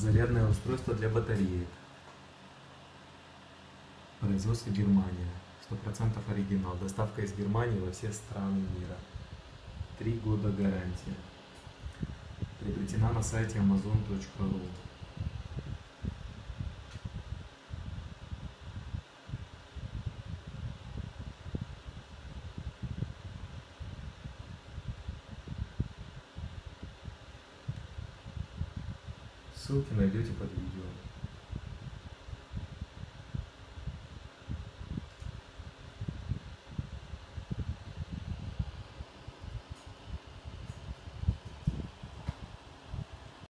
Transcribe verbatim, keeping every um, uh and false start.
Зарядное устройство для батареек. Производство Германия. сто процентов оригинал. Доставка из Германии во все страны мира. Три года гарантия. Приобретена на сайте амазон точка ру. Ссылки найдете под видео.